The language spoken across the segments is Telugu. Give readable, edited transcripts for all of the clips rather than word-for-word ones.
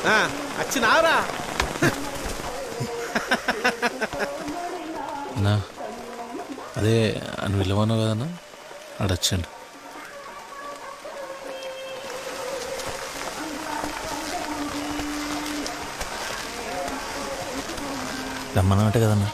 వచ్చినారా అన్నా అదే అని విలువను కదన్నా అడొచ్చండి. రమ్మన్నమాట కదన్నా.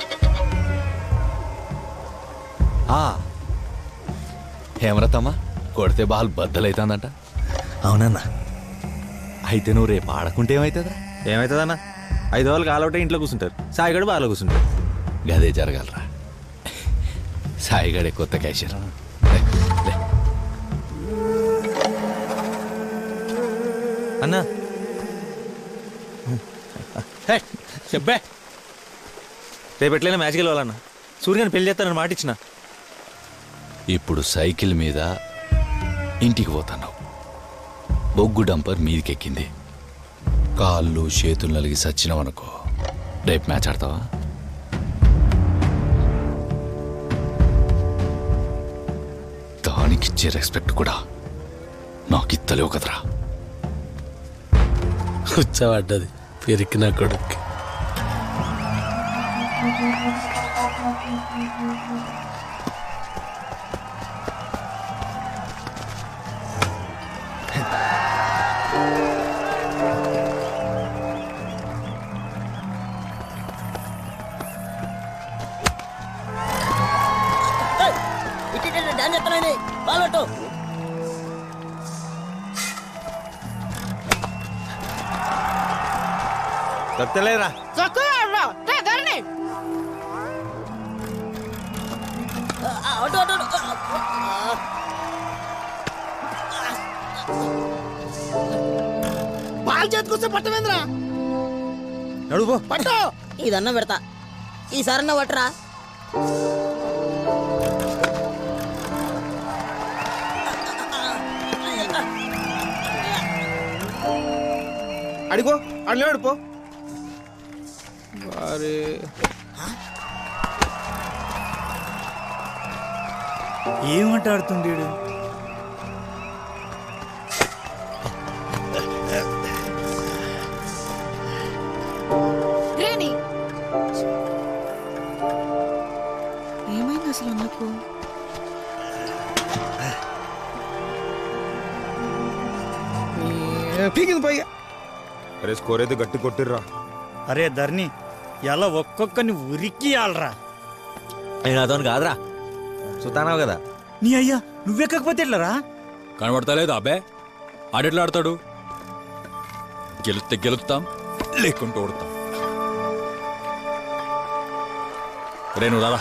హేమరతమ్మ కొడితే బాల్ బద్దలైతుందంట. అవునన్నా. అయితే నువ్వు రేపు ఆడకుంటే ఏమవుతుందా? ఏమవుతుందన్నా, 5 రోజులు కాలవుటే ఇంట్లో కూర్చుంటారు, సాయిగడు బాగా కూర్చుంటారు. గదే జరగాలరా. సాయిగడే కొత్త క్యాషియర్. అన్నా చెప్పే రేపు ఎట్లయినా మ్యాచ్కి వెళ్ళాలన్నా. సూర్యని పెళ్లి చేస్తానని మాట ఇచ్చిన. ఇప్పుడు సైకిల్ మీద ఇంటికి పోతున్నావు, బొగ్గు డంపర్ మీదికెక్కింది, కాళ్ళు చేతులు నలిగి సచ్చినావనుకో, రేపు మ్యాచ్ ఆడతావా? దానికిచ్చే రెస్పెక్ట్ కూడా నాకు ఇత్తలేవు కదరా. కూర్చోబడ్డది పెరికిన కొడుక్కి. దొక్కలేరా బాల్ చేతికొస్తే పట్టమేంద్రా. నడుపో పట్టు. ఇదన్నా పెడతా, ఈసారన్నా పట్టరా. అడిగో అడిలో అడిపో. ఏమంటాడుతుండేడు? ఏమైంది అసలు అన్నకు? పీకింది పోయి. అరే స్కోర్ అయితే గట్టి కొట్టిర్రా. అరే ధర్ని, ఎలా ఒక్కొక్కరిని ఉరికియాలరా. నేను అతను కాదురా, సుతానావు కదా. నీ అయ్యా నువ్వెక్కకపోతే ఎట్లరా? కనబడతలేదు అబ్బే, ఆడెట్లా ఆడతాడు? గెలిస్తే గెలుస్తాం, లేకుంటూ ఓడతాం. రేణు రారా.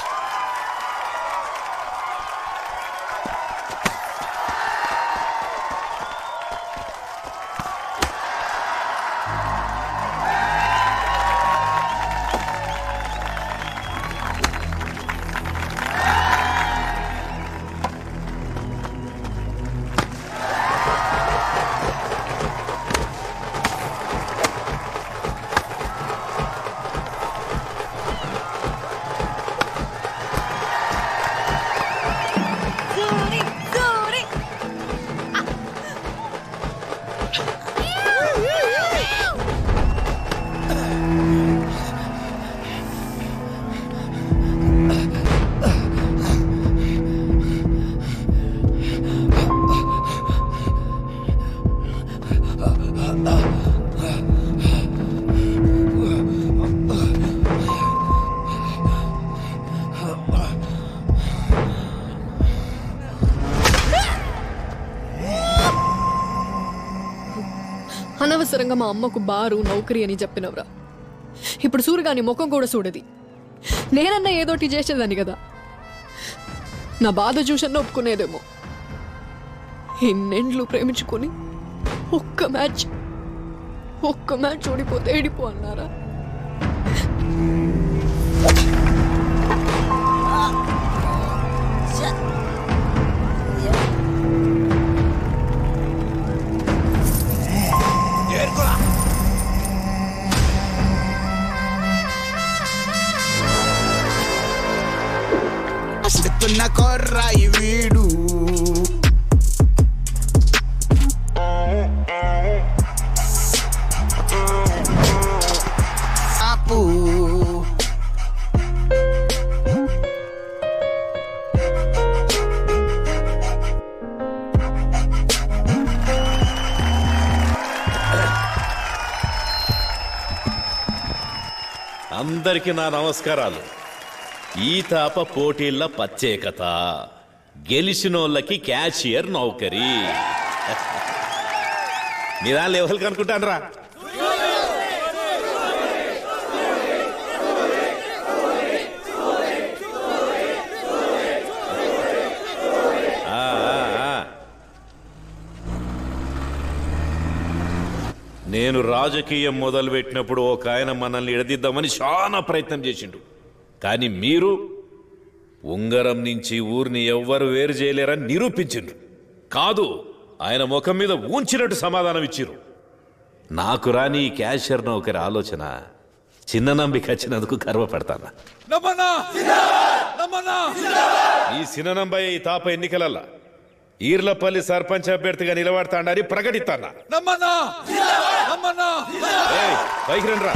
అనవసరంగా మా అమ్మకు బారు నౌకరీ అని చెప్పినవరా. ఇప్పుడు సూర్యగాని ముఖం కూడా చూడది. నేనన్నా ఏదోటి చేసేదాన్ని కదా. నా బాధ చూసన్న ఒప్పుకునేదేమో. ఎన్నెండ్లు ప్రేమించుకొని ఒక్క మ్యాచ్ ఓడిపోతే ఏడిపో అన్నారా? corra y viru. అందరికీ నా నమస్కారాలు. ఈ తాప పోటీల ప్రత్యేకత గెలిచినోళ్ళకి క్యాషియర్ నౌకరీ. మీరా లెవెల్కి అనుకుంటానరా? నేను రాజకీయం మొదలుపెట్టినప్పుడు ఒక ఆయన మనల్ని ఎడదిద్దామని చాలా ప్రయత్నం చేసిండు. కానీ మీరు ఉంగరం నుంచి ఊరిని ఎవ్వరు వేరు చేయలేరని నిరూపించిండ్రు. కాదు, ఆయన ముఖం మీద ఊంచినట్టు సమాధానం ఇచ్చిర్రు. నాకు రాని ఈ క్యాషియర్ నౌకరి ఆలోచన చిన్న నంబికి వచ్చినందుకు గర్వపడతాను. ఈ సిననంబయ్య ఈ తాప ఎన్నికలల్లా ఈర్లపల్లి సర్పంచ్ అభ్యర్థిగా నిలబడతాడని ప్రకటిస్తానా? పైకి రండిరా.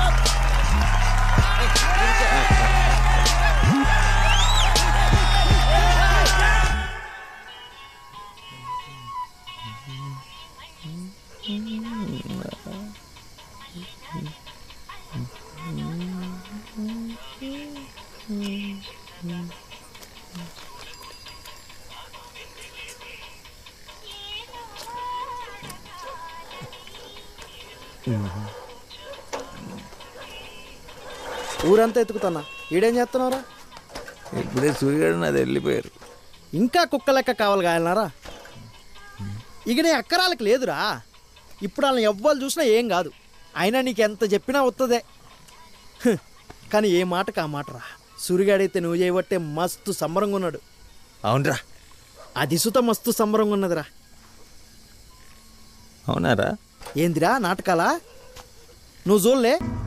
ఊరంతా ఎత్తుకుతున్నా, ఈడేం చేస్తున్నారా? ఇప్పుడే సూర్యగాడు నాది వెళ్ళిపోయారు. ఇంకా కుక్క లెక్క కావాలి కాయలనారా? ఇక నీ అక్కరాలకు లేదురా. ఇప్పుడు వాళ్ళని ఎవ్వరు చూసినా ఏం కాదు. అయినా నీకు ఎంత చెప్పినా వస్తుందే. కానీ ఏ మాటకు ఆ మాటరా. సూర్యగాడైతే నువ్వు చేయబట్టే మస్తు సంబరంగా ఉన్నాడు. అవునరా, అది సుత మస్తు సంబరంగా ఉన్నదిరా. అవునారా? ఏందిరా నాటకాలా? నువ్వు చూడలే?